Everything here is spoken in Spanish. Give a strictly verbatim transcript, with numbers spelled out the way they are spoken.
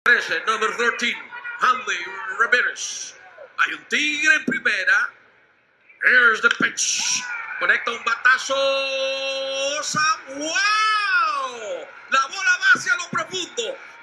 trece, number thirteen, Hanley Ramírez. Hay un tigre en primera. Here's the pitch. Conecta un batazo. ¡Wow! La bola va hacia lo profundo.